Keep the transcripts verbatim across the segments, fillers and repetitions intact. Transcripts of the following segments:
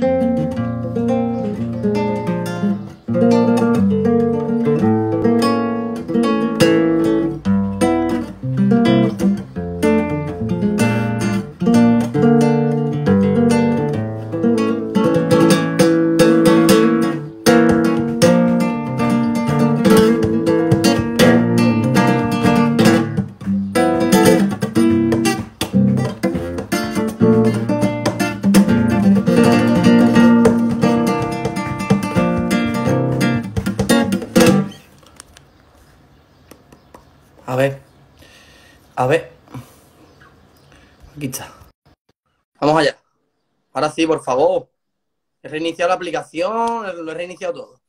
A ver, a ver, aquí está. Vamos allá. Ahora sí, por favor. He reiniciado la aplicación, lo he reiniciado todo.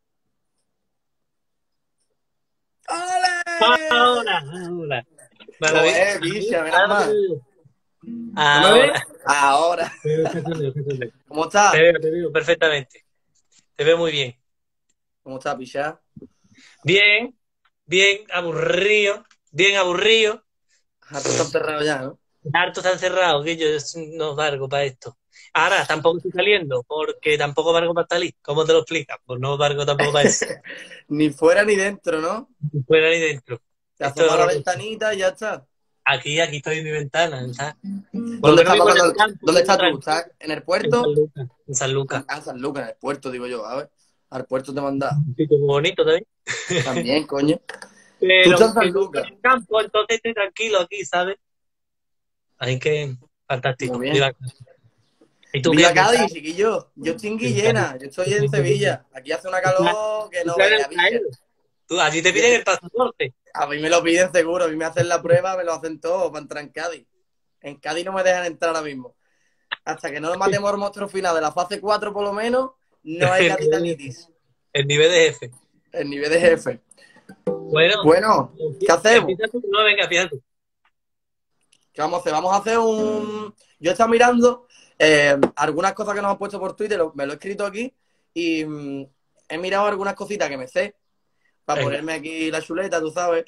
¡Ole! Ahora, ahora. Joder, bicha, menos mal. ¿No me ves? Ahora. Ahora. ¿Cómo estás? Te veo, te veo perfectamente. Te veo muy bien. ¿Cómo estás, bicha? Bien, bien, aburrido, bien aburrido. Harto está enterrado ya, ¿no? Harto está encerrado, que yo no valgo para esto. Ahora tampoco estoy saliendo, porque tampoco valgo para salir. ¿Cómo te lo explicas? Pues no valgo tampoco para eso. Ni fuera ni dentro, ¿no? Ni fuera ni dentro. Te Esto es asomas a la horroroso. ventanita y ya está. Aquí, aquí estoy en mi ventana, ¿sabes? Por ¿Dónde lo estás menos en el pasando? campo, ¿Dónde estás tú? tranquilo. ¿Estás en el En San puerto? Lucas. En San Lucas. Ah, San Lucas, en el puerto, digo yo. A ver, al puerto te manda. Un sitio muy bonito también. También, coño. Tú Pero estás en que San no estoy Lucas. en el campo, entonces estoy tranquilo aquí, ¿sabes? Así que, fantástico. Muy bien. Viva. ¿Y tú Viva qué? ¿Tú estás? Cádiz, chiquillo. Yo estoy en En Cádiz. Guillena. Yo estoy en Sevilla. Aquí hace una calor que ¿Tú no estás en vea, el bicha. Cairo? Tú, allí te Yo piden estoy- el pasaporte. A mí me lo piden seguro. A mí me hacen la prueba, me lo hacen todo para entrar en Cádiz. En Cádiz no me dejan entrar ahora mismo. Hasta que no nos matemos al monstruo final de la fase cuatro, por lo menos, no hay El nivel de jefe. gaditanitis. El nivel de jefe. El nivel de jefe. Bueno, Bueno, ¿qué hacemos? empieza tú. No, venga, empieza tú. ¿Qué vamos a hacer? Vamos a hacer un... Yo he estado mirando eh, algunas cosas que nos han puesto por Twitter, me lo he escrito aquí, y mm, he mirado algunas cositas que me sé, para Venga. ponerme aquí la chuleta, tú sabes.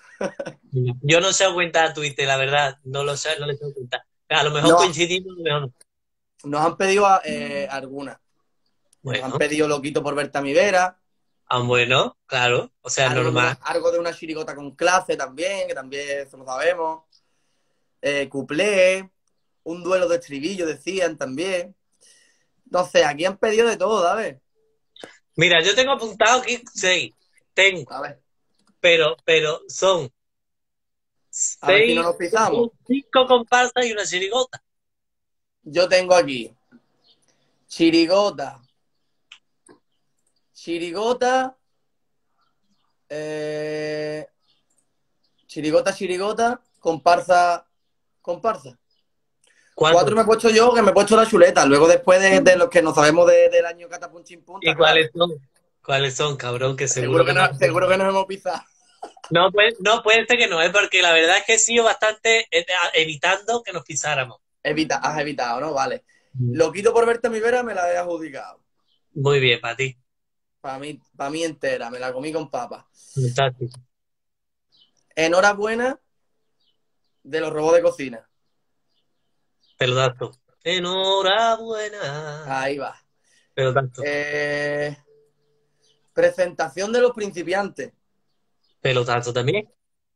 Yo no sé cuenta a Twitter, la verdad. No lo sé, no le sé cuenta. A lo mejor No, coincidimos, a lo mejor no. nos han pedido eh, algunas. Nos han Bueno, pedido Loquito por verte a mi vera, ah, bueno, claro. O sea, algo de, una, normal. algo de una chirigota con clase también, que también eso lo sabemos. Eh, cuplé, un duelo de estribillo decían también. No sé, aquí han pedido de todo, ¿sabes? Mira, yo tengo apuntado aquí seis. Tengo, A ver, pero, pero son a ver si no seis, nos pisamos. cinco comparsas y una chirigota. Yo tengo aquí chirigota, chirigota, eh, chirigota, chirigota, comparsa, comparsa. Cuatro. Cuatro me he puesto yo, que me he puesto la chuleta. Luego después de, de los que no sabemos de, del año Catapunchín Punta, ¿Y claro. cuáles son? ¿Cuáles son, cabrón? Que Seguro seguro, que, que, no, no. seguro que nos hemos pisado. No puede, no puede ser que no, es porque la verdad es que he sido bastante eh, evitando que nos pisáramos. Evita, has evitado, ¿no? Vale. Loquito por verte a mi vera me la he adjudicado. Muy bien, para ti. Para mí, para mí entera, me la comí con papas. Fantástico. Enhorabuena de los robots de cocina. Pelotazo. Enhorabuena. Ahí va. Pelotazo. Eh, presentación de los principiantes. Pelotazo también.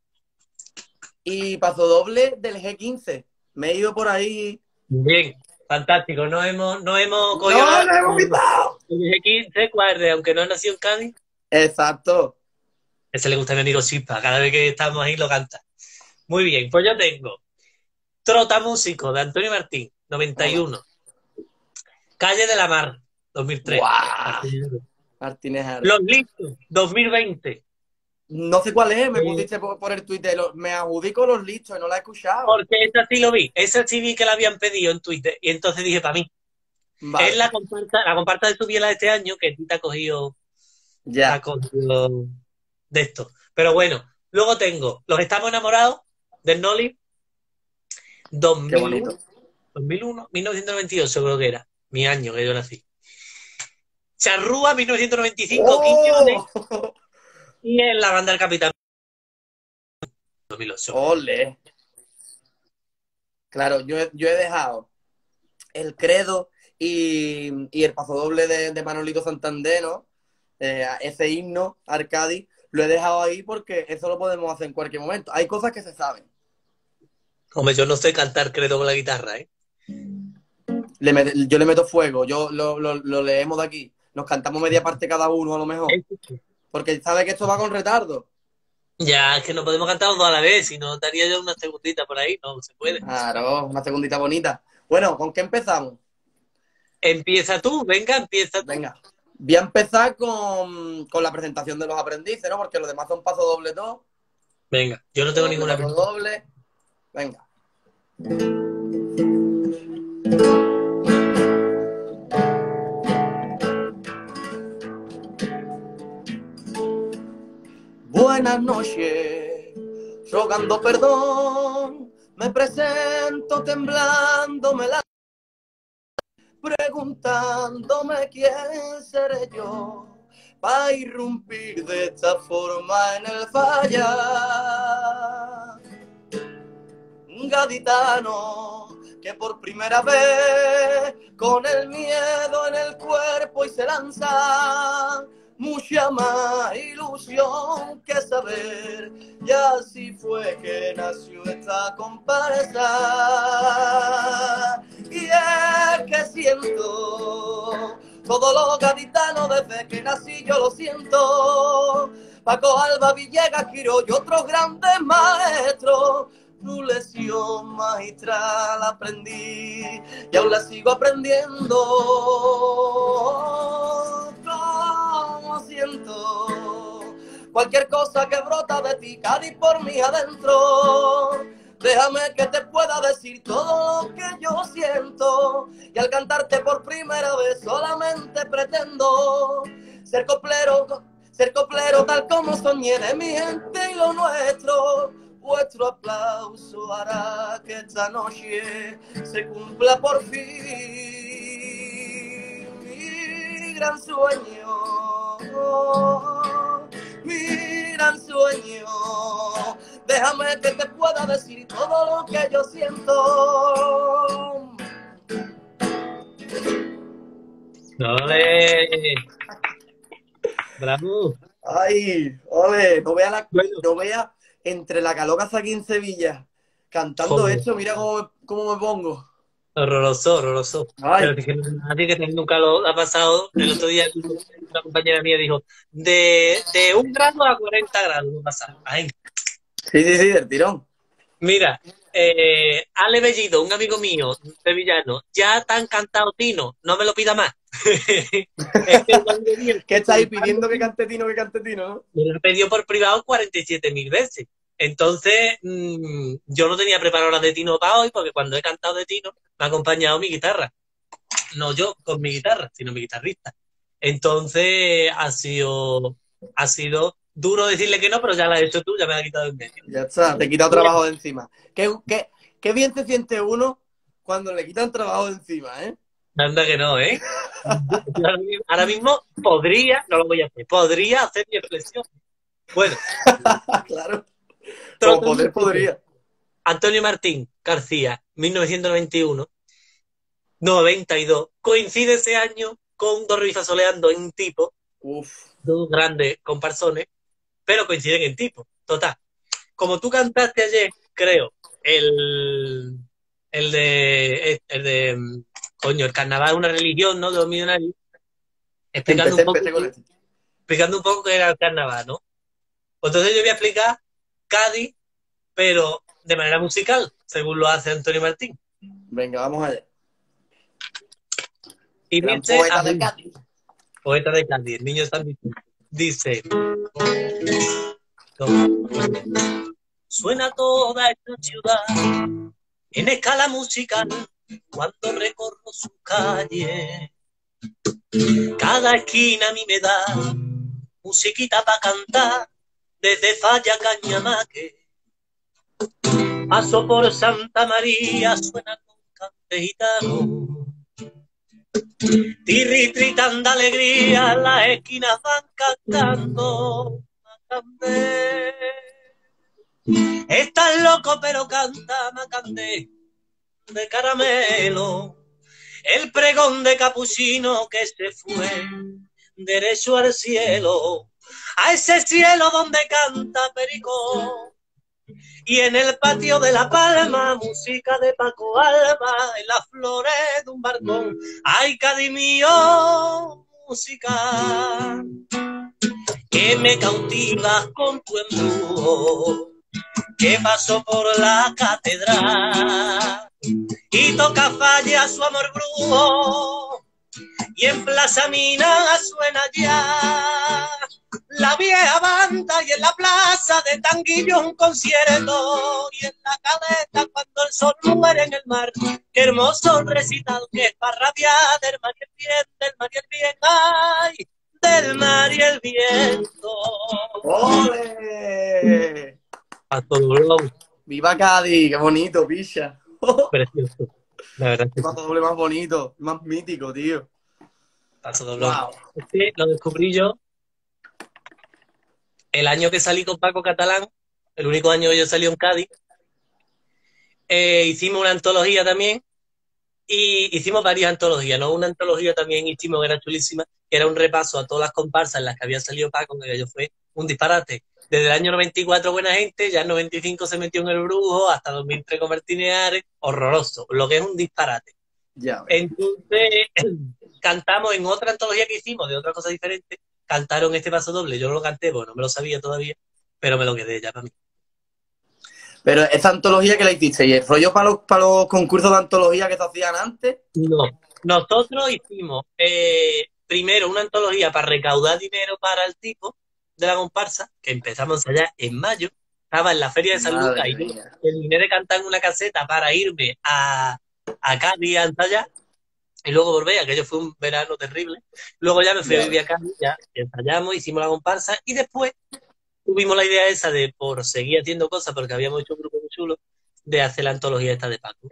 Y paso doble del G quince. Me he ido por ahí. Bien, fantástico. No hemos, no hemos ¡No, cogido la. nos hemos pisado! El G quince, cuarde, aunque no ha nacido en Cádiz. Exacto. Ese le gusta a mi amigo Chispa. Cada vez que estamos ahí lo canta. Muy bien, pues yo tengo Trotamúsico de Antonio Martín, noventa y uno. Calle de la Mar, dos mil tres. ¡Guau! Martínez Aro. Los Listos, dos mil veinte. No sé cuál es, me Sí. pusiste por, por el Twitter. Lo- me adjudico los listos y no la he escuchado. Porque esa sí lo vi. Esa sí vi que la habían pedido en Twitter. Y entonces dije, para mí. Vale. Es la comparsa, la comparsa de su biela de este año que Tita ha cogido, Ya. ha cogido de esto. Pero bueno, luego tengo Los Estamos Enamorados del Noli, dos mil Qué uno, bonito. dos mil uno, mil novecientos noventa y ocho creo que era, mi año que yo nací. Charrúa, mil novecientos noventa y cinco, Quiñones, ¡Oh! y en la banda del Capitán, dos mil ocho. ¡Ole! Claro, yo, he- yo he dejado el credo y, y el pasodoble de, de Manolito Santander, ¿no? Eh, ese himno, Arcadi, lo he dejado ahí porque eso lo podemos hacer en cualquier momento. Hay cosas que se saben. Hombre, yo no sé cantar credo con la guitarra, ¿eh? Le met, yo le meto fuego, yo lo, lo, lo leemos de aquí. Nos cantamos media parte cada uno a lo mejor. Porque sabe que esto va con retardo. Ya, es que no podemos cantar dos a la vez, si no daría yo una segundita por ahí, no se puede. Claro, una segundita bonita. Bueno, ¿con qué empezamos? Empieza tú, venga, empieza tú. Venga. Voy a empezar con, con la presentación de los aprendices, ¿no? Porque los demás son paso doble todo. Venga, yo no tengo doble, ninguna paso doble. Venga. Buenas noches, rogando perdón, me presento temblándome la... preguntándome quién seré yo para irrumpir de esta forma en el falla. Un gaditano que por primera vez con el miedo en el cuerpo y se lanza mucha más ilusión que saber, y así fue que nació esta comparsa. Y es que siento todo lo gaditano desde que nací, yo lo siento. Paco, Alba, Villegas, Quiro y otros grandes maestros, tu lección magistral aprendí y aún la sigo aprendiendo. Como siento cualquier cosa que brota de ti, Cádiz por mí adentro. Déjame que te pueda decir todo lo que yo siento, y al cantarte por primera vez solamente pretendo ser coplero, ser coplero tal como soñé de mi gente y lo nuestro. Vuestro aplauso hará que esta noche se cumpla por fin mi gran sueño, mi gran sueño. Déjame que te pueda decir todo lo que yo siento. ¡Ole! ¡Bravo! Ay, ole, no vea la, Bueno. no vea entre la calor que hace aquí en Sevilla, cantando Joder. esto, mira cómo me, cómo me pongo. Horroroso, horroroso. Ay. Pero es que nadie que nunca lo ha pasado. El otro día una compañera mía dijo, de, de un grado a cuarenta grados no pasa. Ay. Sí, sí, sí, del tirón. Mira, eh, Ale Bellido, un amigo mío, sevillano, ya te han cantado Tino, no me lo pida más. Es que ¿Qué estáis pidiendo que cante Tino, que cante Tino, no? me lo he pedido por privado cuarenta y siete mil veces. Entonces, mmm, yo no tenía preparado la de Tino para hoy, porque cuando he cantado de Tino, me ha acompañado mi guitarra. No yo con mi guitarra, sino mi guitarrista. Entonces, ha sido, ha sido duro decirle que no, pero ya la has hecho tú, ya me la has quitado de en medio. Ya está, te he quitado trabajo de encima. Qué, qué, qué bien se siente uno cuando le quitan trabajo de encima, ¿eh? Anda que no, ¿eh? Ahora mismo podría, no lo voy a hacer, podría hacer mi expresión. Bueno. Claro. Como poder podría. Antonio Martín García, mil novecientos noventa y uno, noventa y dos. Coincide ese año con Dos Rifas Soleando en tipo. Uf. Dos grandes comparsones, pero coinciden en tipo. Total. Como tú cantaste ayer, creo, el, el de, el de, coño, el carnaval es una religión, ¿no? De los millonarios. Explicando, empecé, un poco, empecé con esto. explicando un poco qué era el carnaval, ¿no? Entonces yo voy a explicar Cádiz, pero de manera musical, según lo hace Antonio Martín. Venga, vamos allá. Y Gran dice, poeta de Cádiz. Poeta de Cádiz, el niño está dice, suena toda esta ciudad en escala musical cuando recorro su calle. Cada esquina a mí me da musiquita para cantar desde Falla Cañamaque. Paso por Santa María, suena con cante gitano. Tirri, tri, tanta alegría, las esquinas van cantando. Macandé. Estás loco, pero canta Macandé de caramelo. el pregón de capuchino que se fue derecho al cielo, a ese cielo donde canta Perico. Y en el patio de La Palma, música de Paco Alba, en las flores de un balcón, ay, Cádiz mío, música que me cautivas con tu embrujo, que pasó por la catedral y toca falla su amor brujo, y en Plaza Mina suena ya la vieja banda, y en la plaza de Tanguillo un concierto, y en la caleta cuando el sol muere en el mar, qué hermoso recital que es para rabiar del mar y el bien, del mar y el bien, ay, del mar y el viento. ¡Ole! A todo blog. ¡Viva Cádiz! ¡Qué bonito, picha! Precioso. La verdad es ¡Qué que paso doble más bonito! Más mítico, tío. paso doble. Wow. Este lo descubrí yo el año que salí con Paco Catalán, el único año que yo salí en Cádiz. Eh, hicimos una antología también, y hicimos varias antologías, ¿no? Una antología también hicimos que era chulísima, que era un repaso a todas las comparsas en las que había salido Paco, que yo fue un disparate. Desde el año noventa y cuatro Buena Gente, ya en noventa y cinco se metió en El Brujo, hasta dos mil tres con Martínez Ares, horroroso, lo que es un disparate. Ya ves. Entonces, cantamos en otra antología que hicimos, de otra cosa diferente, cantaron este paso doble, yo no lo canté, porque no me lo sabía todavía, pero me lo quedé ya para mí. Pero esta antología que la hiciste, ¿y el rollo para los, para los concursos de antología que se hacían antes? No, nosotros hicimos eh, primero una antología para recaudar dinero para el tipo de la comparsa, que empezamos allá en mayo, estaba en la Feria de San Madre Lucas y yo mía. terminé de cantar en una caseta para irme a, a Cádiz a ensayar, y luego volví, aquello fue un verano terrible. Luego ya me fui Ya a vivir a ves. Cádiz, ya ensayamos, hicimos la comparsa, y después tuvimos la idea esa de, por seguir haciendo cosas, porque habíamos hecho un grupo muy chulo, de hacer la antología esta de Paco.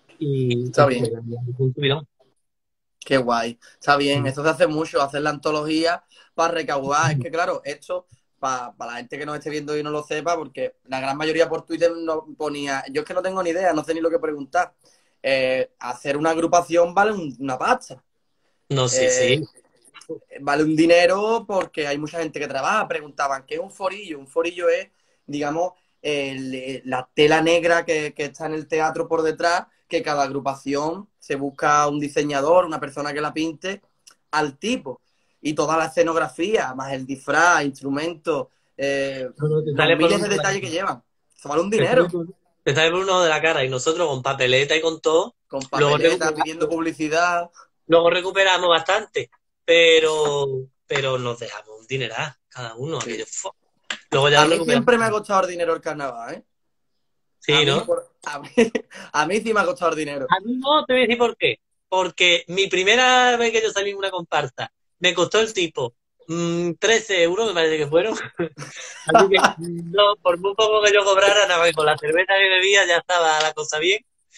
Y, Está y bien. punto y no. Qué guay. Está bien. Mm. Eso se hace mucho, hacer la antología para recaudar. Es que, claro, esto, para, para la gente que nos esté viendo y no lo sepa, porque la gran mayoría por Twitter no ponía. Yo es que no tengo ni idea, no sé ni lo que preguntar. Eh, hacer una agrupación vale un- una pasta. No, sí, Eh, sí. vale un dinero porque hay mucha gente que trabaja. Preguntaban, ¿qué es un forillo? Un forillo es, digamos, el- la tela negra que, que está en el teatro por detrás, que cada agrupación se busca un diseñador, una persona que la pinte al tipo. Y toda la escenografía, más el disfraz, instrumentos, eh, No, no, te los sale por miles uno de de la detalles que cara. llevan. Eso vale un Te sale dinero. por, te sale por uno de la cara. Y nosotros con papeleta y con todo, Con luego papeleta, pidiendo recuperamos, publicidad. luego recuperamos bastante. Pero, pero nos dejamos un dineral cada uno. Sí. Aquello, ¡fua! Luego ya A lo mí recuperamos. siempre me ha costado el dinero el carnaval, ¿eh? A Sí, mí, ¿no? por- a mí, a mí sí me ha costado el dinero. A mí no, te voy a decir por qué. Porque mi primera vez que yo salí en una comparsa, me costó el tipo mm, trece euros, me parece que fueron. Así que, no, por muy poco que yo cobrara, nada más que con la cerveza que bebía ya estaba la cosa bien.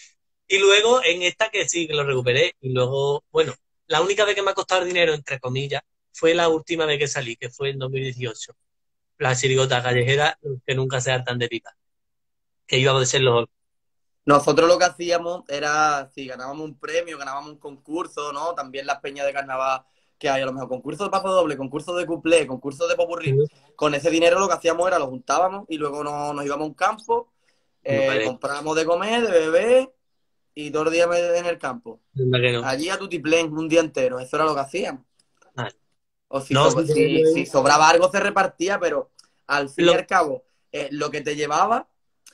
Y luego en esta que sí, que lo recuperé. Y luego, bueno, la única vez que me ha costado dinero, entre comillas, fue la última vez que salí, que fue en dos mil dieciocho. La chirigota callejera, que nunca se hartan de pipa. Que íbamos a ser los... Nosotros lo que hacíamos era, si ganábamos un premio, ganábamos un concurso, ¿no? También las peñas de carnaval que hay, a lo mejor concurso de paso doble, concurso de cuplé, concurso de popurrí. Con ese dinero lo que hacíamos era lo juntábamos y luego nos, nos íbamos a un campo, eh, comprábamos de comer, de beber y todo el día en el campo. No. Allí a tutiplén, un día entero. Eso era lo que hacíamos. Ah, O si, no, so- sí, si, yo- si sobraba algo se repartía, pero al fin y lo, al cabo, eh, lo que te llevaba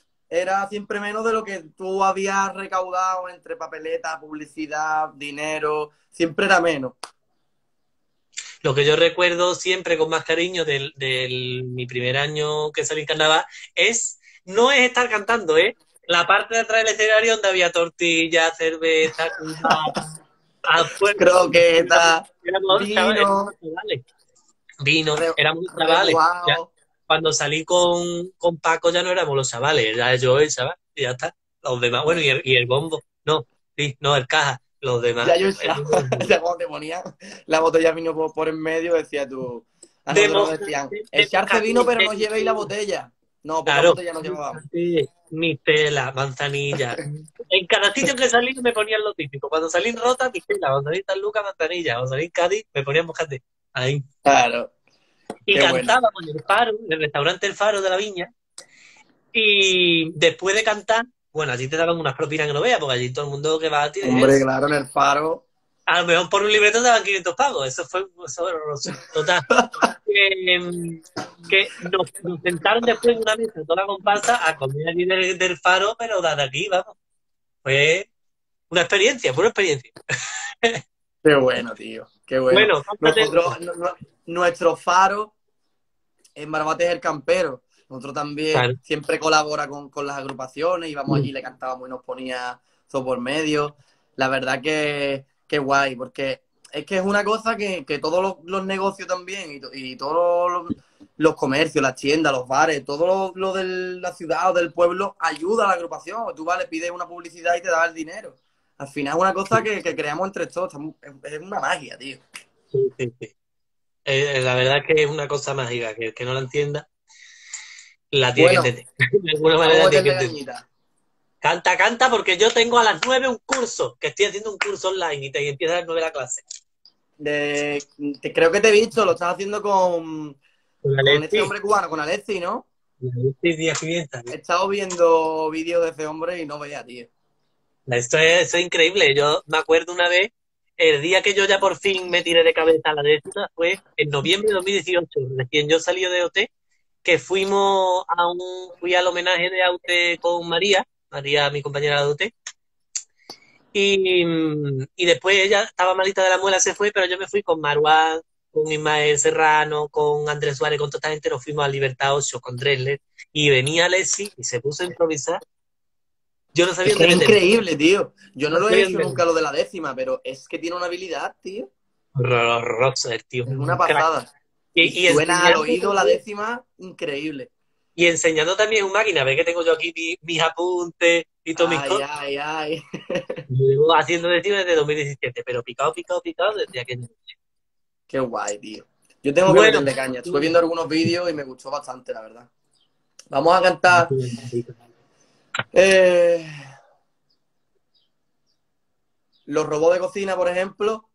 era siempre menos de lo que tú habías recaudado entre papeleta, publicidad, dinero, siempre era menos. lo que yo recuerdo siempre con más cariño del, del mi primer año que salí en carnaval es, no es estar cantando, ¿eh? La parte de atrás del escenario donde había tortilla, cerveza, cubata, afuera, Croqueta, éramos chavales, vino, éramos chavales. Vino, re- éramos chavales. Ya, remojado. cuando salí con, con Paco ya no éramos los chavales, era yo el chaval, y ya está. Los demás, bueno, y el, y el bombo, no, sí, no, el caja, los demás. Ya yo ya, ya cuando te ponían la botella de vino por, por en medio, decía tú. A nosotros nos decían, echarse vino, pero no llevéis la botella. No, pocas Claro, botellas nos llevábamos. sí, mistela, manzanilla. En cada sitio que salí me ponían lo típico. Cuando salí en Rota, mistela. Cuando salí en San Lucas, manzanilla. Cuando salí en Cádiz, me ponían mojate. Ahí. Claro, Y qué bueno. cantábamos en el Faro, en el restaurante El Faro de la Viña. Y después de cantar, bueno, allí te daban unas propinas que no veas, porque allí todo el mundo que va a ti Hombre, es. claro, en el Faro. A lo mejor por un libreto te daban quinientos pavos. Eso fue, eso era horroroso. Total. Que, que nos, nos sentaron después en una mesa toda la comparsa a comer allí del, del Faro, pero desde aquí, vamos. Fue una experiencia, fue una experiencia. Qué bueno, tío. Qué bueno. Bueno, cómprate- Nosotros, no- no- nuestro Faro en Barbate es el campero. Nosotros también Claro. siempre colabora con, con las agrupaciones, íbamos allí, le cantábamos y nos ponía todo por medio. La verdad que, que guay, porque es que es una cosa que, que todos los, los negocios también y, to- y todos los, los comercios, las tiendas, los bares, todo lo, lo de la ciudad o del pueblo ayuda a la agrupación. Tú vale, pides una publicidad y te da el dinero. Al final es una cosa que, que creamos entre todos. Estamos- Es, es una magia, tío. Sí, sí, sí. Eh, la verdad es que es una cosa mágica, que el que no la entienda, la tiene Bueno, que entender. De alguna vamos manera a tiene que meterle entender. cañita. Canta, canta, porque yo tengo a las nueve un curso, que estoy haciendo un curso online y, te, y empieza a las nueve la clase. De, te- creo que te he visto, lo estás haciendo con, Con con este Alexi, hombre cubano, con Alexi, ¿no? Alexi Díaz Pimienta. He estado viendo vídeos de ese hombre y no veía, tío. Esto es, esto es increíble. Yo me acuerdo una vez, el día que yo ya por fin me tiré de cabeza a la décima fue en noviembre de dos mil dieciocho, recién yo salí de O T, que fuimos a un, fui al homenaje de A U T con María, María, mi compañera de O T, y, y después ella estaba malita de la muela, se fue, pero yo me fui con Marwan, con Ismael Serrano, con Andrés Suárez, con toda esta gente, nos fuimos a Libertad ocho con Dresler, y venía Alessi y se puso a improvisar. Yo no sabía Es que dónde es meterme. increíble, tío. Yo no No lo he sabía hecho dónde nunca lo de la décima, pero es que tiene una habilidad, tío. Horroroso el tío, Es un una crack. pasada. Y, Y y suena al enseñando oído la también, décima, increíble. y enseñando también un máquina. Ve que tengo yo aquí mi- mis apuntes y todas mis Ay, cosas. ay, ay. Lo llevo haciendo de tío desde dos mil diecisiete, pero picado, picado, picado desde aquel. Qué guay, tío. Yo tengo que Bueno, meterle caña. Estuve viendo algunos vídeos y me gustó bastante, la verdad. Vamos a cantar. eh, Los robots de cocina, por ejemplo.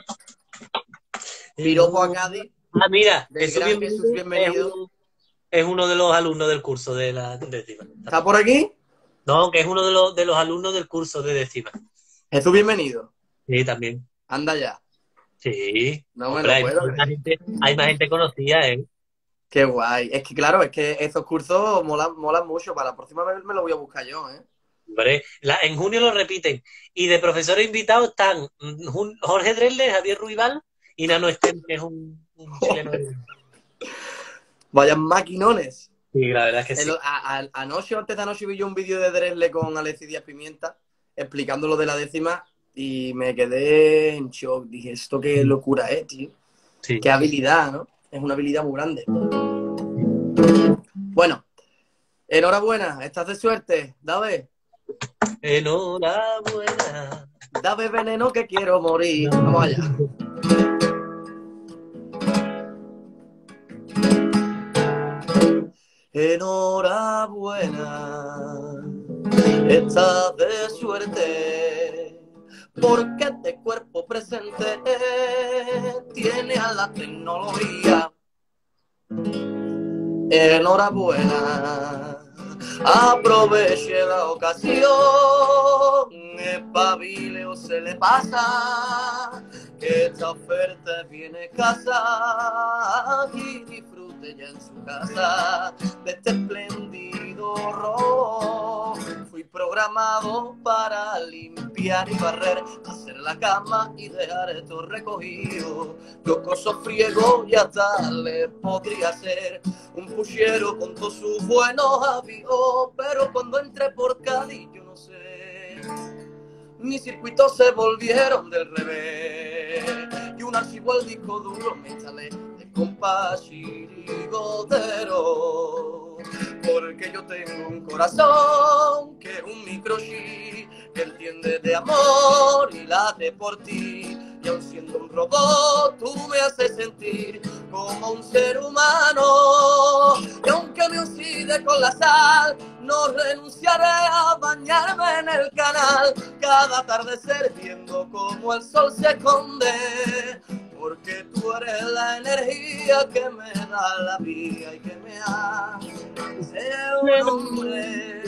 Piropo a Cádiz, Ah, mira, del Jesús gran Bienvenido, Jesús Bienvenido. Es, uno, es uno de los alumnos del curso de la décima. ¿Está por aquí? No, que es uno de los, de los alumnos del curso de décima. Jesús Bienvenido. Sí, también. Anda ya. Sí. No me Hombre, lo hay, puedo hay más creer. gente, hay más gente conocida, ¿eh? Qué guay. Es que claro, es que esos cursos molan, molan mucho. Para la próxima vez me lo voy a buscar yo, ¿eh? Hombre, la- en junio lo repiten. Y de profesores invitados están mm, Jun- Jorge Dresler, Javier Ruibal y Nano Stem, que es un, un chileno. Vayan maquinones. Sí, la verdad es que sí. El- a- a- anoche o antes de anoche vi yo un vídeo de Dresle con Alexis Díaz Pimienta explicando lo de la décima y me quedé en shock. Dije, esto qué locura es, tío. Sí. Qué habilidad, ¿no? Es una habilidad muy grande. Bueno, enhorabuena, estás de suerte. Dave, Enhorabuena. dame veneno que quiero morir. Vamos allá. Enhorabuena, estás de suerte, porque este cuerpo presente tiene a la tecnología. Enhorabuena, aproveche la ocasión, espabile o se le pasa, que esta oferta viene escasa y disfrute ya en su casa de este espléndido rock. Fui programado para limpiar y barrer, hacer la cama y dejar esto recogido. Yo coso friego y hasta le podría ser un puchero con todos sus buenos avíos, pero cuando entré por Cádiz yo no sé, mis circuitos se volvieron del revés y un archivo al disco duro me instalé de compás chirigotero, porque yo tengo un corazón que es un microchip que entiende de amor y late por ti. Y aun siendo un robot, tú me haces sentir como un ser humano. Y aunque me oxide olvide con la sal. No renunciaré a bañarme en el canal cada atardecer viendo cómo el sol se esconde, porque tú eres la energía que me da la vida y que me hace un hombre.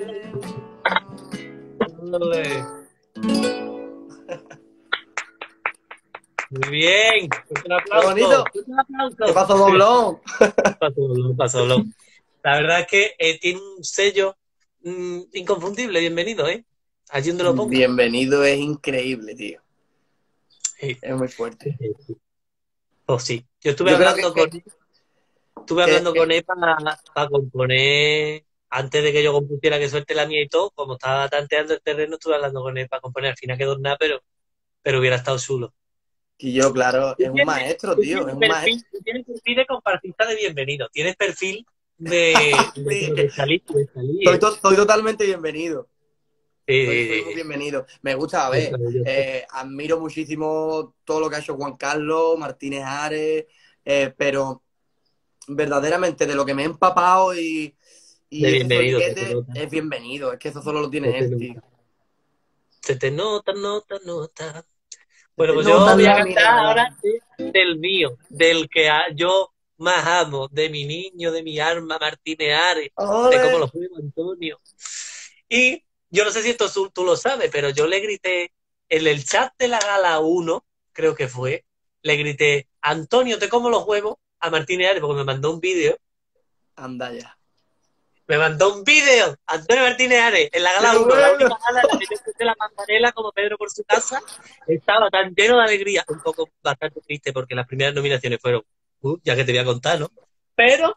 Muy bien, un aplauso. ¡Qué bonito! Un aplauso. ¿Qué pasó, doblón? Pasó doblón, pasó doblón. La verdad es que eh, tiene un sello mmm, inconfundible. Bienvenido, ¿eh? Allí donde lo ponga. Bienvenido es increíble, tío. Sí. Es muy fuerte. Oh, sí. Yo estuve Yo creo hablando que- con él, estuve que- hablando que- con él para, para componer, antes de que yo compusiera Que suerte la mía y todo, como estaba tanteando el terreno, estuve hablando con él para componer. Al final quedó en nada, pero, pero hubiera estado chulo. Y yo, claro, Tú es un tienes- maestro, tú tío. Es tienes un perfil, maestro. tú tienes perfil de compartista de bienvenido. Tienes perfil de, de, Sí. de salir, de salir. Soy, ¿eh? to- soy totalmente bienvenido. Sí, Soy, sí, soy sí, muy sí. bienvenido. Me gusta, a ver, eh, admiro muchísimo todo lo que ha hecho Juan Carlos, Martínez Ares, eh, pero verdaderamente de lo que me he empapado y, y De ese bienvenido, se te soniquete nota. es bienvenido. Es que eso solo lo Se tiene te él, nota. tío. Se te nota, nota, nota. Bueno, pues No, yo voy a la cantar ahora mirada. de- del mío, del que a- yo más amo, de mi niño, de mi alma, Martínez Ares, de cómo ¡Ole! lo juego Antonio. Y yo no sé si esto tú, tú lo sabes, pero yo le grité en el chat de la Gala uno, creo que fue, le grité, Antonio, te como los huevos a Martínez Ares, porque me mandó un vídeo. Anda ya. Me mandó un vídeo, Antonio Martínez Ares, en la ¡Qué Gala uno, la bueno! única gala en la que yo puse la manzanela como Pedro por su casa. Estaba tan lleno de alegría, un poco bastante triste porque las primeras nominaciones fueron, uh, ya que te voy a contar, ¿no? Pero,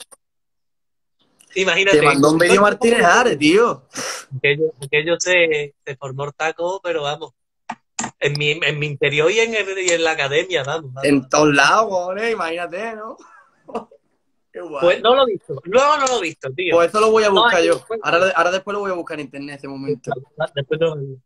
Te imagínate, mandó un vídeo Martínez Ares, tío. aquello, aquello se, se formó el taco, pero vamos, en mi, en mi interior y en, el- y en la academia, vamos, vamos. En todos lados, ¿eh? Imagínate, ¿no? Qué guay. Pues no lo he visto, luego no lo he visto, tío. Pues eso lo voy a No, buscar es que yo. después- Ahora, ahora después lo voy a buscar en internet ese momento. después no lo he visto.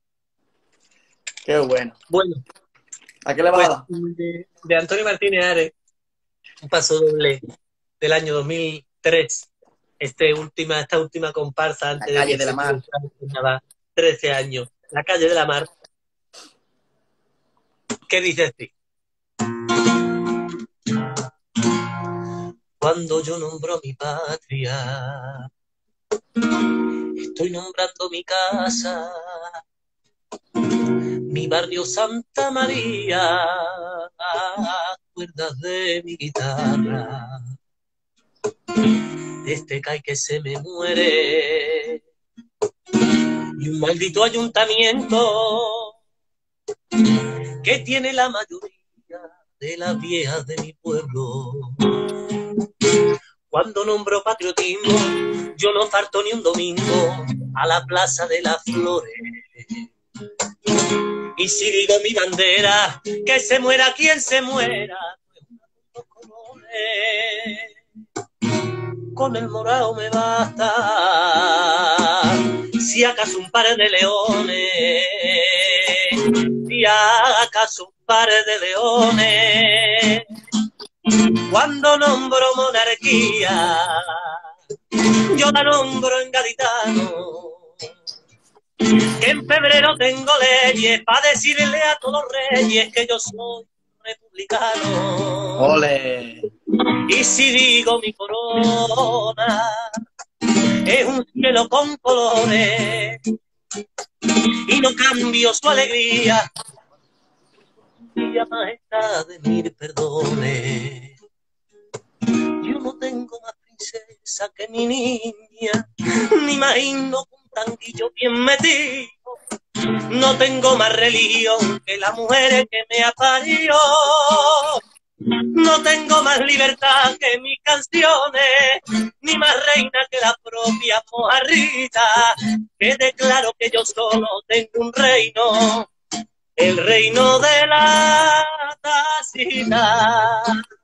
Qué bueno. Bueno, ¿A qué le vas a dar? pues de, de Antonio Martínez Ares, un paso doble del año dos mil tres, este última, esta última comparsa antes La calle de que de la se mar. terminara trece años, La calle de la mar. ¿Qué dices tú? Cuando yo nombro mi patria, estoy nombrando mi casa, mi barrio Santa María, acuerdas de mi guitarra, de este cay que se me muere, y un maldito ayuntamiento que tiene la mayoría de las viejas de mi pueblo. Cuando nombro patriotismo, yo no falto ni un domingo a la Plaza de las Flores. Y si digo mi bandera, que se muera quien se muera, pues colores, con el morado me basta. Si acaso un par de leones, si acaso un par de leones, cuando nombro monarquía, yo la nombro en gaditano. Que en febrero tengo leyes para decirle a todos los reyes que yo soy republicano. ¡Ole! Y si digo mi corona es un cielo con colores y no cambio su alegría, y a majestad de mil perdones. Yo no tengo más princesa que mi niña, ni más himno con tanguillo bien metido. No tengo más religión que la mujer que me ha parido. No tengo más libertad que mis canciones, ni más reina que la propia mojarrita, que declaro que yo solo tengo un reino, el reino de la tacita.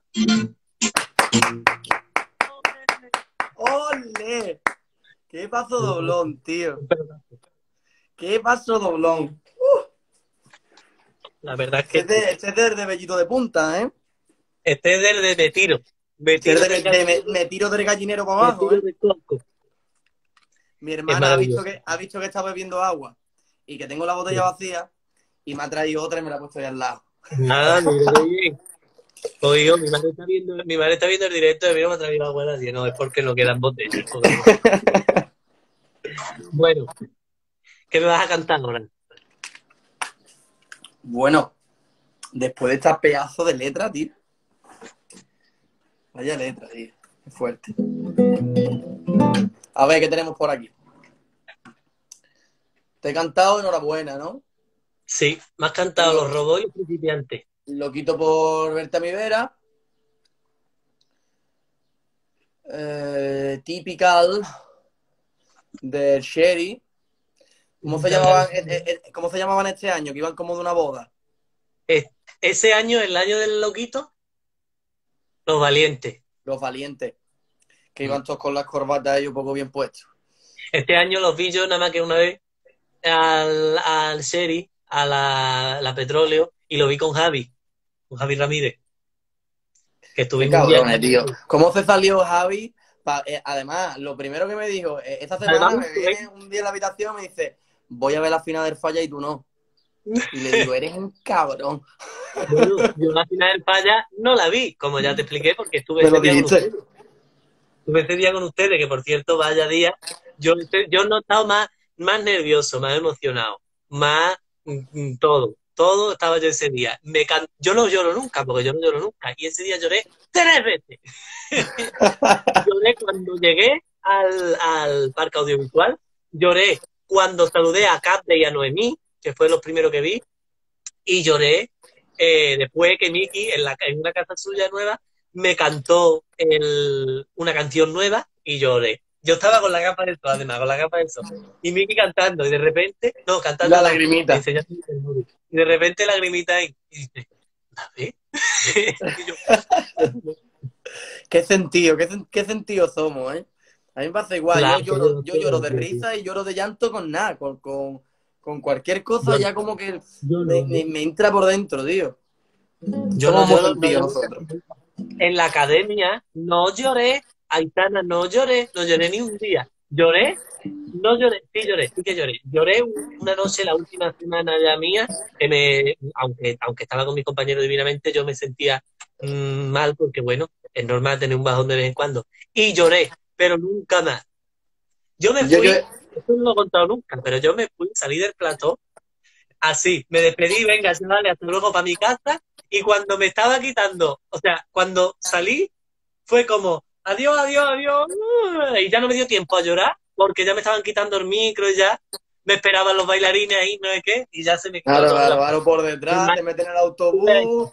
¡Ole! ¿Qué pasó, doblón, tío? ¿Qué pasó, doblón? La verdad es que Este es de, este es de, de Bellito de Punta, ¿eh? este es del de, de tiro. Me Ser tiro de- del de- me, gallinero, me tiro del gallinero para me abajo, tiro ¿eh? del coco. Mi Es hermana ha visto maravilloso. que, ha visto que estaba bebiendo agua y que tengo la botella vacía y me ha traído otra y me la ha puesto ahí al lado. Nada, mira qué bien. Oigo, mi madre está viendo, mi madre está viendo el directo de mí, me ha traído agua así. No, es porque no quedan botellas. Porque no. Bueno, ¿qué me vas a cantar ahora? Bueno, después de esta pedazo de letra, tío. Vaya letra, tío. Qué fuerte. A ver, ¿qué tenemos por aquí? Te he cantado enhorabuena, ¿no? Sí, me has cantado Lo, Los robots y Principiantes. lo quito por verte a mi vera. Eh, typical de Sherry. ¿Cómo se llamaban, eh, eh, eh, ¿Cómo se llamaban este año? Que iban como de una boda. Es- Ese año, el año del loquito, Los Valientes. Los valientes. Que Mm. iban todos con las corbatas ellos un poco bien puestos. Este año los vi yo nada más que una vez al, al Sherry, a la, la Petróleo, y lo vi con Javi, con Javi Ramírez, que Qué estuvimos un día cabrones, en tío. ¿Cómo se salió Javi? Pa- eh, además, lo primero que me dijo, eh, esta Además, semana me viene un día en la habitación y me dice, voy a ver la final del Falla y tú no. Y le digo, eres un cabrón. bueno, yo la final del Falla no la vi, como ya te expliqué, porque estuve Me ese lo día con dijiste. ustedes. Estuve ese día con ustedes, que por cierto, vaya día. Yo, yo no he estado más, más nervioso, más emocionado, más mm, mm, todo. Todo estaba yo ese día. Me can... Yo no lloro nunca, porque yo no lloro nunca. Y ese día lloré tres veces. Lloré cuando llegué al, al parque audiovisual. Lloré cuando saludé a Capde y a Noemí, que fue lo primero que vi. Y lloré eh, después que Miki, en, la, en una casa suya nueva, me cantó el, una canción nueva y lloré. Yo estaba con la capa del sol, además, con la capa del sol. Y Miki cantando, y de repente, no, cantando La no, lagrimita. enseñando el móvil. Y de repente lagrimita ahí. Y dice, ¿la ves? Y yo, Qué sentido, qué, sen- qué sentido somos, ¿eh? A mí me pasa igual, yo claro, lloro, yo lloro de risa y lloro de llanto con nada, con, con, con cualquier cosa yo, ya como que yo me, no, me, me entra por dentro, tío. yo Somos no muy lloro, no sentidos lloro. nosotros. En la academia no lloré, Aitana, no lloré, no lloré ni un día. Lloré, no lloré, sí lloré, sí que lloré. Lloré una noche la última semana ya mía, que me, aunque, aunque estaba con mis compañeros divinamente, yo me sentía mmm, mal porque bueno, es normal tener un bajón de vez en cuando. Y lloré, pero nunca más. Yo me Yo, yo, fui, esto no lo he contado nunca, pero yo me fui, salí del plató, así, me despedí, venga, vale, hasta luego para mi casa, y cuando me estaba quitando, o sea, cuando salí, fue como, adiós, adiós, adiós, y ya no me dio tiempo a llorar, porque ya me estaban quitando el micro y ya me esperaban los bailarines ahí, no sé qué, y ya se me quitó claro, todo claro, la... claro, por detrás, te meten en el autobús.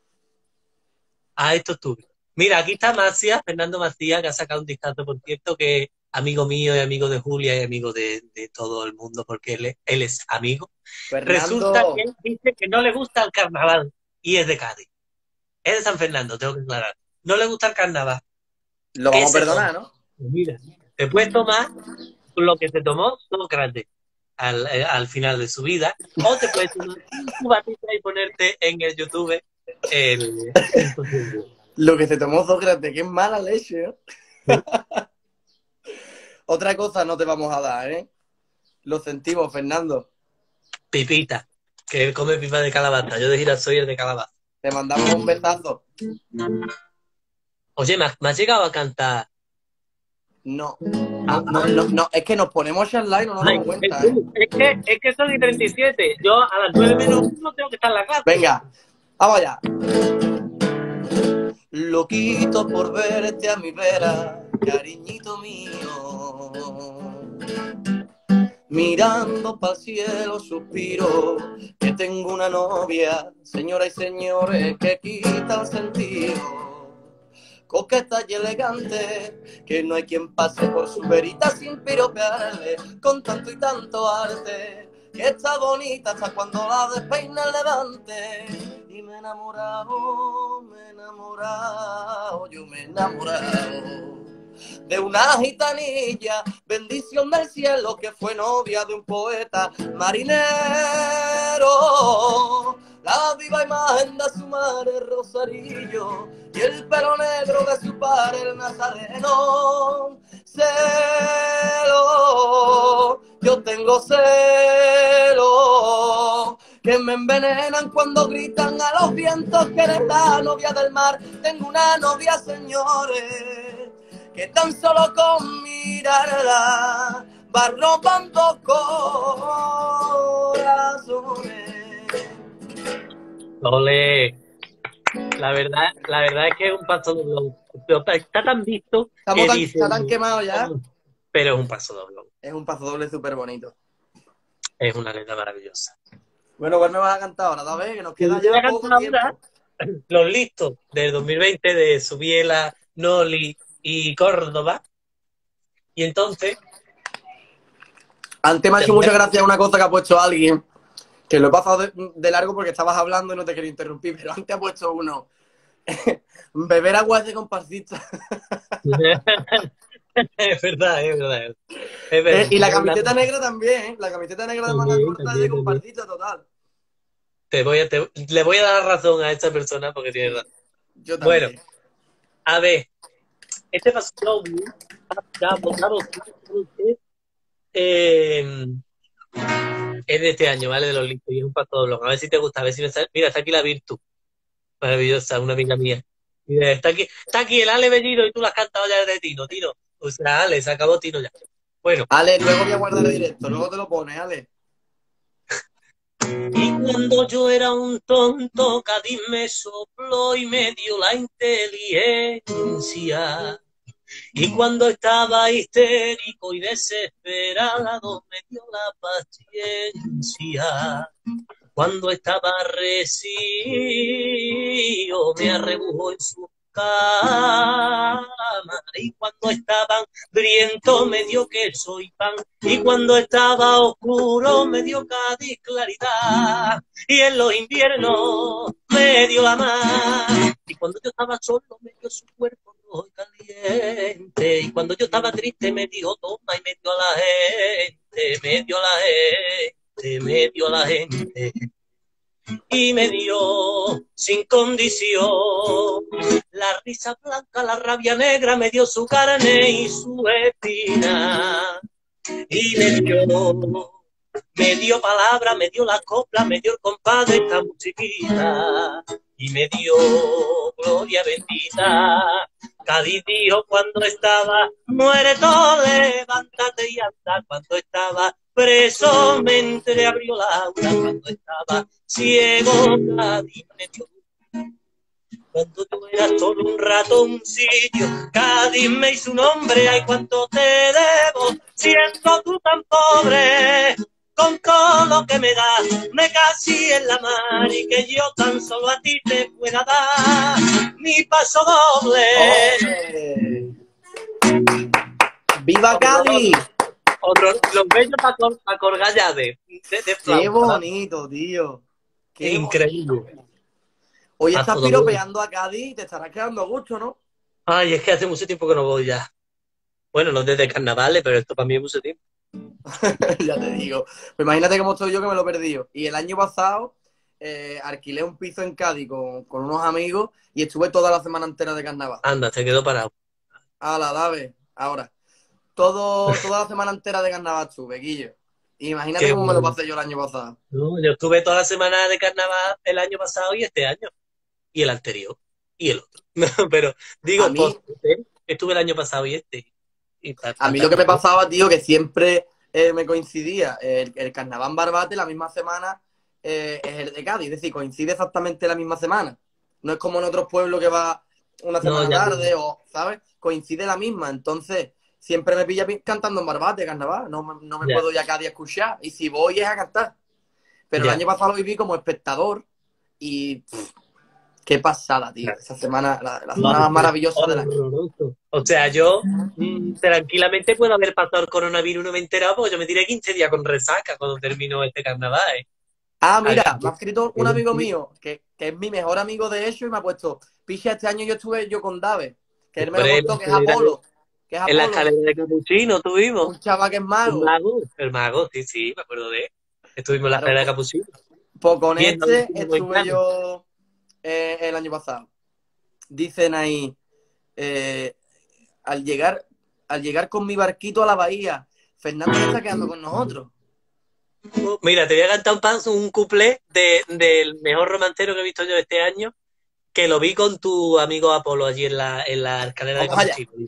Ah, esto estuve. Mira, aquí está Macías, Fernando Macías, que ha sacado un discazo, por cierto, que es amigo mío y amigo de Julia y amigo de, de todo el mundo, porque él es, él es amigo. Resulta que Fernando, él dice que no le gusta el carnaval y es de Cádiz. Es de San Fernando, tengo que aclarar. No le gusta el carnaval. lo ¿Qué vamos a se toma? perdonar, ¿no? Pues mira, te puedes tomar lo que se tomó Sócrates al, eh, al final de su vida, o te puedes tomar un cubatita y ponerte en el YouTube el, el posible. Lo que se tomó Sócrates, qué mala leche, ¿eh? Otra cosa no te vamos a dar, ¿eh? Lo sentimos, Fernando. Pipita, que él come pipa de calabaza. Yo de girasol y el de calabaza. Te mandamos un besazo. Oye, ¿me has, me has llegado a cantar? No, Ah, no, no, no, no, es que nos ponemos a charlar y no nos ay, damos es, cuenta, ¿eh? es que, es que son y treinta y siete. Yo a las nueve menos uno tengo que estar en la clase. Venga, vamos allá. Loquito por verte a mi vera, cariñito mío. Mirando para el cielo suspiro que tengo una novia, señoras y señores, que quita el sentido. Coqueta y elegante, que no hay quien pase por su verita sin piropearle, con tanto y tanto arte, que está bonita hasta cuando la despeina el levante. Y me he enamorado, me he enamorado, yo me he enamorado de una gitanilla, bendición del cielo, que fue novia de un poeta marinero. la viva imagen de su madre Rosarillo y el pelo negro de su padre el Nazareno. Celo, yo tengo celo, que me envenenan cuando gritan a los vientos que eres la novia del mar. Tengo una novia, señores, que tan solo con mirarla va robando corazones. Ole. La verdad, la verdad es que es un paso doblón. Está tan visto Estamos que tan, dice, está tan quemado ya. pero es un paso doblón. Es un paso doble súper bonito. Es una letra maravillosa. Bueno, ¿cuál me vas a cantar ahora? ¿Sabes? Que nos queda Yo voy ya a poco cantar tiempo. ahora Los listos del dos mil veinte de Subiela, Noli y Córdoba. Y entonces, Antes me ha hecho Te voy mucha a- gracia una cosa que ha puesto alguien, que lo he pasado de, de largo porque estabas hablando y no te quería interrumpir, pero antes ha puesto uno. Beber agua de comparsita. es verdad, es verdad. Es Eh, verdad. y la camiseta negra también, ¿eh? La camiseta negra de manga También, corta es de también, también. comparsita total. Te voy a, te- le voy a dar razón a esta persona porque tiene razón. Yo Bueno, también. a ver, este paso doble, ya votado, eh, es de este año, ¿vale? De los listos, y es un paso doble. A ver si te gusta, a ver si me sale. Mira, está aquí la Virtu, maravillosa, una amiga mía. Mira, está aquí, está aquí el Ale Bellido y tú la has cantado ya de Tino, Tino. O sea, Ale, se acabó Tino ya. Bueno, Ale, luego voy a guardar el directo, luego te lo pones, Ale. y cuando yo era un tonto, Cádiz me sopló y me dio la inteligencia. Y cuando estaba histérico y desesperado, me dio la paciencia. Cuando estaba resío, me arrebujó en su cama. Y cuando estaba hambriento, me dio queso y pan. Y cuando estaba oscuro, me dio Cádiz claridad. Y en los inviernos, me dio la mar. Y cuando yo estaba solo, me dio su cuerpo rojo y caliente. Y cuando yo estaba triste, me dijo toma y me dio a la gente. Me dio a la gente, me dio a la gente. Y me dio sin condición la risa blanca, la rabia negra, me dio su carne y su espina. Y me dio, me dio palabra, me dio la copla, me dio el compadre esta musiquita. Y me dio gloria bendita. Cádiz dijo cuando estaba muerto, levántate y anda. Cuando estaba preso me entreabrió la aura. Cuando estaba ciego, Cádiz me dio. Cuando tú eras solo un ratoncillo, Cádiz me hizo un hombre. Ay, cuánto te debo, siendo tú tan pobre. Con todo lo que me das, me casi en la mar y que yo tan solo a ti te pueda dar mi paso doble. ¡Ole! ¡Viva Cádiz! Otro, los bellos para pa colgar llaves de, de flauta. ¡Qué bonito, tío! ¡Qué Increíble! bonito! Hoy Paso estás doble. piropeando a Cádiz y te estarás quedando a gusto, ¿no? Ay, es que hace mucho tiempo que no voy ya. Bueno, no desde carnavales, pero esto para mí es mucho tiempo. Ya te digo. Pues imagínate cómo estoy yo que me lo he perdido. Y el año pasado eh, alquilé un piso en Cádiz con, con unos amigos y estuve toda la semana entera de carnaval. Anda, se quedó parado. A la dave, ahora. Todo, toda la semana entera de carnaval estuve, Guillo. Imagínate Qué cómo me lo bueno. pasé yo el año pasado. No, yo estuve toda la semana de carnaval el año pasado y este año. Y el anterior. Y el otro. Pero digo, A mí- post, ¿eh? Estuve el año pasado y este. Y ta- A mí ta- lo que me ta- pasaba, tío, que siempre eh, me coincidía el, el carnaval en Barbate la misma semana eh, es el de Cádiz. Es decir, coincide exactamente la misma semana. No es como en otros pueblos que va una No, semana ya tarde o, ¿sabes? Coincide la misma. Entonces, siempre me pilla pi- cantando en Barbate, carnaval. No, me- no me Ya. puedo ir a Cádiz a escuchar. Y si voy es a cantar. Pero Ya. el año pasado lo viví como espectador y pff, qué pasada, tío. Esa semana, la, la semana más maravillosa del año. Horroroso. O sea, yo mm, tranquilamente puedo haber pasado el coronavirus y no me he enterado porque yo me tiré quince días con resaca cuando terminó este carnaval. ¿eh? Ah, mira, Aquí. me ha escrito un amigo mío, que, que es mi mejor amigo de hecho, y me ha puesto, picha, este año yo estuve yo con Dave, que él me lo Hombre, contó, que es la escalera Apolo, que es En la Apolo, escalera de Capuchino tuvimos. un chaval que es El mago. mago. El mago, sí, sí, me acuerdo de él. Estuvimos en la Claro, escalera de pues, Capuchino. Pues con Viendo este el estuve volcán. yo eh, el año pasado. Dicen ahí, eh, al llegar, al llegar con mi barquito a la bahía, Fernando se está quedando con nosotros. Mira, te voy a cantar un, pan- un cuplé de, del mejor romancero que he visto yo este año, que lo vi con tu amigo Apolo allí en la, en la escalera de Vamos allá. Capuchino.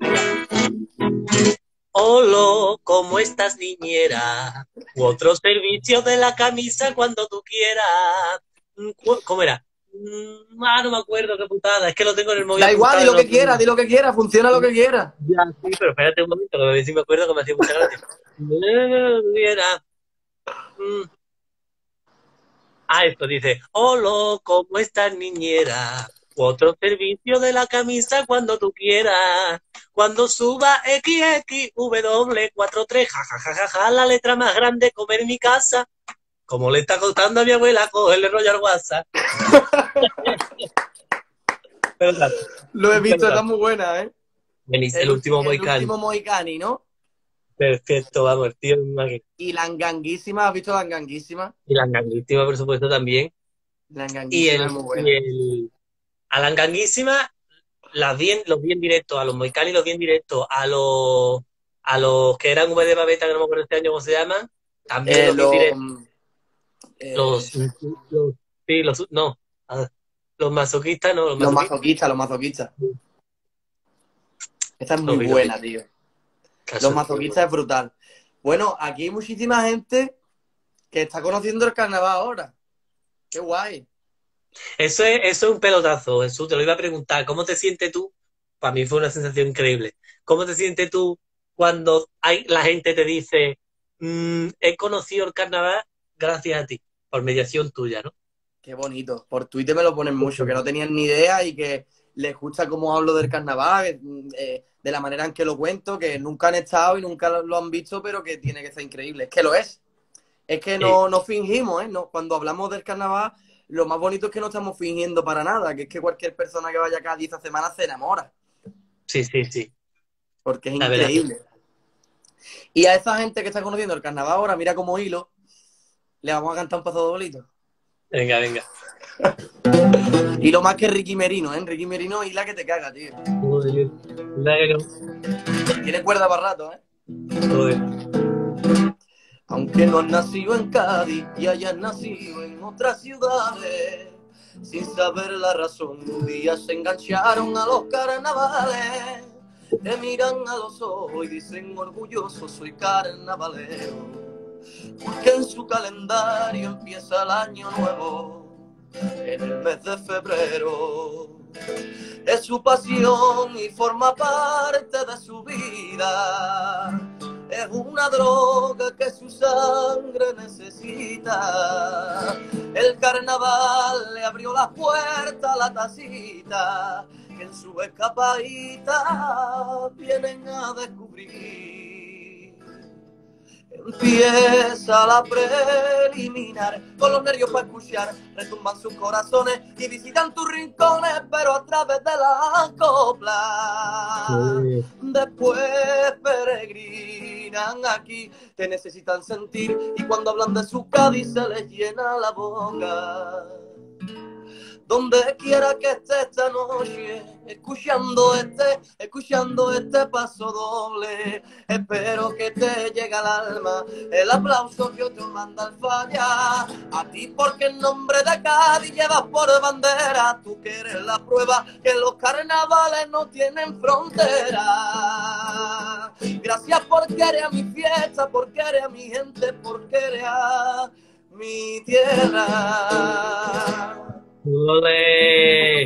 Hola, ¿cómo estás, niñera? U otro servicio de la camisa cuando tú quieras. Mm, cu- ¿Cómo era? Mm, Ah, no me acuerdo qué putada. Es que lo tengo en el móvil Da igual, di apuntado y lo no lo que quiera, tengo. di lo que quiera, funciona lo que quiera. Ya, sí, pero espérate un momento, que a ver si me acuerdo que me hacía mucha gracia. Niñera. Mm. Ah, esto dice, hola, ¿cómo estás, niñera? Otro servicio de la camisa cuando tú quieras. Cuando suba equis equis doble u cuatro tres, ja, ja, ja, ja, ja, la letra más grande, comer en mi casa. Como le está costando a mi abuela cogerle rollo al WhatsApp. Pelotazo, Lo he un visto, está pelotazo. muy buena, ¿eh? Venís, El, el ulti- último el Moicano. último Mohicani, ¿no? Perfecto, vamos, el tío es una máquina. Y la enganguísima, ¿has visto la enganguísima? Y la enganguísima, por supuesto, también. La Y enganguísima es el, muy y buena. el, a la enganguísima las vi en- los vi en directo, a los Moicani los vi en directo, a los, a los que eran V de Babeta, que no me acuerdo este año cómo se llaman, también Eh, los vi en lo, directo. eh, Los, los sí, los, no, a- los masoquistas, no, los los masoquistas, masoquistas, los masoquistas. Esta es muy los vi, los vi. buena, tío. Los Caso es que, masoquistas es brutal. Bueno, aquí hay muchísima gente que está conociendo el carnaval ahora. Qué guay. Eso es, eso es un pelotazo, Jesús, te lo iba a preguntar, ¿cómo te sientes tú? Para mí fue una sensación increíble. ¿Cómo te sientes tú cuando hay, la gente te dice, "Mm, he conocido el carnaval gracias a ti, por mediación tuya, ¿no? Qué bonito. Por Twitter me lo ponen mucho, que no tenían ni idea y que les gusta cómo hablo del carnaval, eh, de la manera en que lo cuento, que nunca han estado y nunca lo han visto, pero que tiene que ser increíble. Es que lo es. Es que Sí, no, no fingimos, ¿eh? No, cuando hablamos del carnaval, lo más bonito es que no estamos fingiendo para nada, que es que cualquier persona que vaya acá diez semanas se enamora, sí, sí, sí. porque es La verdad que increíble. Y a esa gente que está conociendo el carnaval ahora, mira como hilo, le vamos a cantar un paso doblito. venga, venga. Y lo más que Ricky Merino, ¿eh? Ricky Merino y la que te caga, tío. Joder, verdad que no. Tiene cuerda para rato, ¿eh? Joder. Aunque no has nacido en Cádiz y hayas nacido en otras ciudades, sin saber la razón, un día se engancharon a los carnavales. Te miran a los ojos y dicen orgulloso soy carnavalero, porque en su calendario empieza el año nuevo en el mes de febrero. Es su pasión y forma parte de su vida. Es una droga que su sangre necesita. El carnaval le abrió las puertas a la tacita que en su escapadita vienen a descubrir. Empieza la preliminar, con los nervios para escuchar, retumban sus corazones y visitan tus rincones, pero a través de la copla. Joder. Después peregrinan aquí, te necesitan sentir, y cuando hablan de su Cádiz se les llena la boca. Donde quiera que esté esta noche, escuchando este, escuchando este paso doble, espero que te llegue al alma el aplauso que otro manda al falla. A ti porque en nombre de Cádiz llevas por bandera, tú que eres la prueba que los carnavales no tienen frontera. Gracias por querer a mi fiesta, por querer a mi gente, por querer a mi tierra. Joder.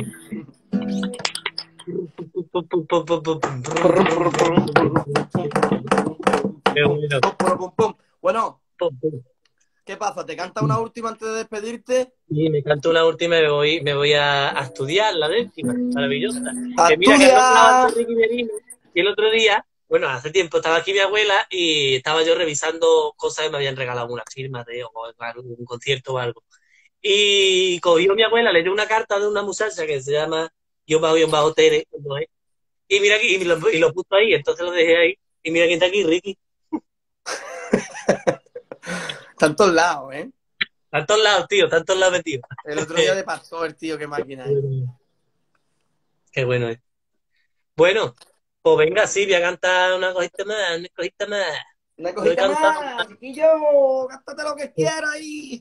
Qué bueno. Bueno, ¿qué pasa? ¿Te canta una última antes de despedirte? Y me canto una última y me voy, me voy a, a estudiar la décima, maravillosa. ¡A Que mira que has nombrado estudiar! antes Ricky Merino, y el otro día, bueno, hace tiempo estaba aquí mi abuela y estaba yo revisando cosas que me habían regalado, una firma de o algo, un concierto o algo. Y cogió mi abuela, le dio una carta de una muchacha que se llama Guión bajo, guión bajo, Tere, ¿no es? Y mira aquí, y lo, y lo puso ahí, entonces lo dejé ahí. Y mira quién está aquí, Ricky. Está en todos lados, ¿eh? Está en todos lados, tío, está en todos lados metido. El otro día de Pastor, tío, qué máquina es. Qué bueno es. Bueno, pues venga, sí, voy a cantar una cosita más, una cosita más. Una Lo he cosita cantado. más, chiquillo, gástate lo que quieras ahí.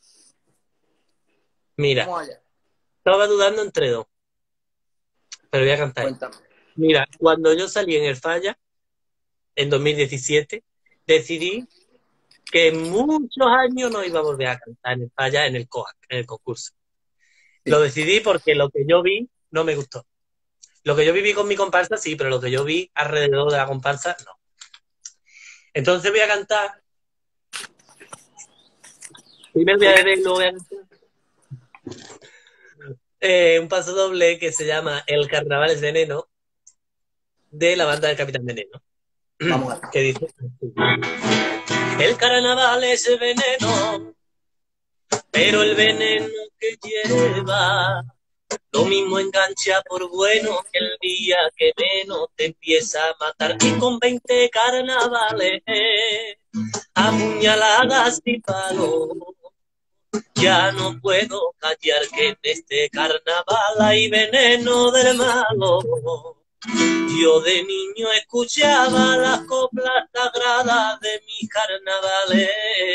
Mira, Vamos allá, estaba dudando entre dos, pero voy a cantar. cuéntame. Mira, cuando yo salí en el Falla, en dos mil diecisiete, decidí que en muchos años no iba a volver a cantar en el Falla, en el COAC, en el concurso. Sí. Lo decidí porque lo que yo vi no me gustó. Lo que yo viví con mi comparsa, sí, pero lo que yo vi alrededor de la comparsa, no. Entonces voy a cantar. Primero voy a ver, luego voy a cantar. Eh, un paso doble que se llama El Carnaval es Veneno, de la banda del Capitán Veneno. Vamos a ver. Que dice: el carnaval es veneno, pero el veneno que lleva lo mismo engancha por bueno que el día que menos te empieza a matar. Y con veinte carnavales, apuñaladas y palos, ya no puedo callar que en este carnaval hay veneno del malo. Yo de niño escuchaba las coplas sagradas de mis carnavales.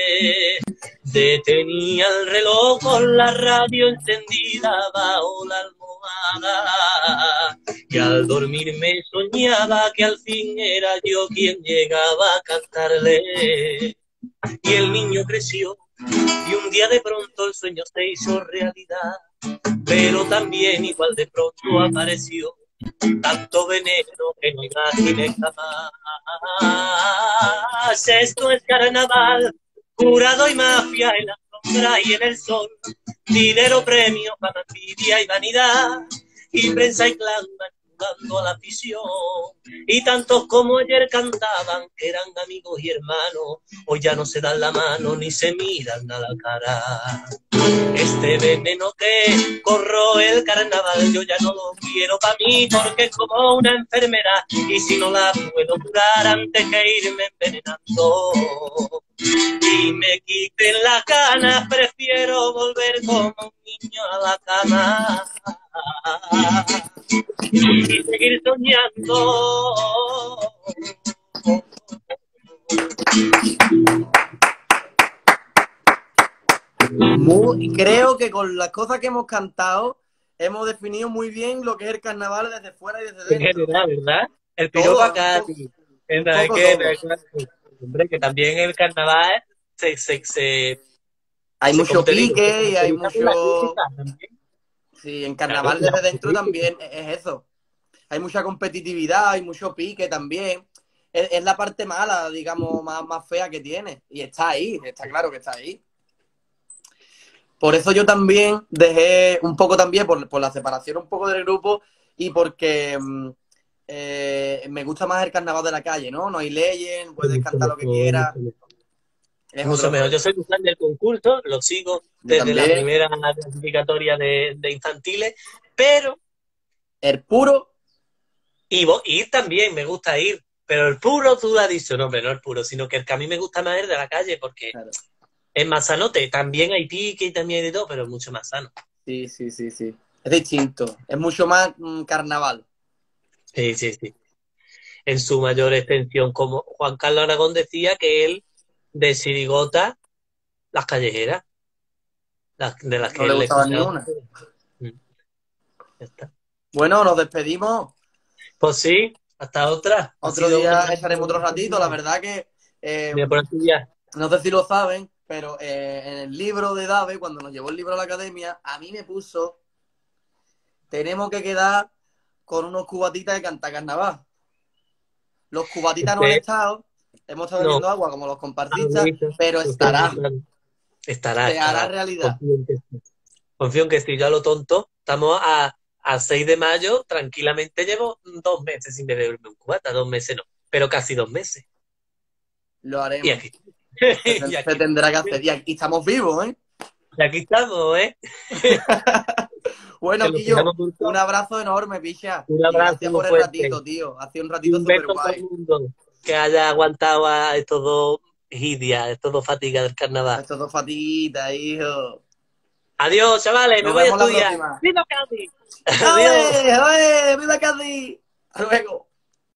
Detenía el reloj con la radio encendida bajo la almohada. Y al dormir me soñaba que al fin era yo quien llegaba a cantarle. Y el niño creció y un día de pronto el sueño se hizo realidad. Pero también igual de pronto apareció tanto veneno que no imaginé jamás. Esto es carnaval, jurado y mafia en la sombra y en el sol. Dinero, premio, fama, envidia y vanidad. Y prensa y clan jugando a la afición. Y tantos como ayer cantaban que eran amigos y hermanos, hoy ya no se dan la mano ni se miran a la cara. Este veneno que corroe el carnaval yo ya no lo quiero para mí porque es como una enfermedad y si no la puedo curar antes que irme envenenando y me quiten las ganas prefiero volver como un niño a la cama y seguir soñando. Muy, creo que con las cosas que hemos cantado hemos definido muy bien lo que es el carnaval desde fuera y desde En dentro. general, ¿verdad? El piropo acá, Todo, tío. un Es poco que, todo. hombre, que también el carnaval se, se, se, Hay se- mucho ¿cómo te digo? Se pique y hay caracteriza por la mucho... crítica también. Sí, en Claro, carnaval la desde dentro crítica. también es eso. Hay mucha competitividad, hay mucho pique también. Es, es la parte mala, digamos, más, más fea que tiene. Y está ahí, está claro que está ahí. Por eso yo también dejé un poco también, por, por la separación un poco del grupo y porque mm, eh, me gusta más el carnaval de la calle, ¿no? No hay leyes, puedes Mucho cantar lo que mejor, quieras. mucho mejor. Es Mucho otro mejor. Yo rollo. soy un fan del concurso, lo sigo Yo desde la también. primera clasificatoria de, de infantiles, pero El puro, y vo- ir también, me gusta ir, pero el puro tú has dicho, no, hombre, no el puro, sino que el que a mí me gusta más es el de la calle, porque claro. es más sanote, también hay pique y también hay de todo, pero es mucho más sano. Sí, sí, sí, sí. Es distinto. Es mucho más mm, carnaval. Sí, sí, sí. En su mayor extensión, como Juan Carlos Aragón decía que él de Sirigota, las callejeras, las, de las No que le él le gustaba ni escuchaba. una. Mm, ya está. Bueno, nos despedimos. Pues sí, hasta otra. Ha Otro sido día una... echaremos otro ratito. La verdad que eh, Voy a poner tu día. no sé si lo saben, pero eh, en el libro de Dave, cuando nos llevó el libro a la academia, a mí me puso tenemos que quedar con unos cubatitas de cantar carnaval. Los cubatitas no han Este, estado, hemos estado no, bebiendo agua como los compartistas, ahorita, pero lo estoy estará, anotando. Estará, se hará estará. realidad. Confío en que sí. Confío en que sí, yo a lo tonto. Estamos a, a seis de mayo, tranquilamente llevo dos meses sin beberme un cubata, dos meses no, pero casi dos meses. Lo Y haremos. aquí, Se, y se aquí, tendrá que hacer. Y aquí estamos vivos, ¿eh? y aquí estamos, ¿eh? Bueno, Que lo Quillo, dejamos por todo. un abrazo enorme, picha. Un Y gracias abrazo muy por el fuerte. ratito, tío. Ha sido un Y ratito un súper beso a todo guay. el mundo que haya aguantado a estos dos Idia, es todo fatiga del carnaval. Esto es dos fatiguitas, hijo. Adiós, chavales, Nos me voy a vemos la estudiar. próxima. ¡Viva Cádiz! Adiós. ¡Oye, oye! ¡Viva Cádiz! Hasta luego.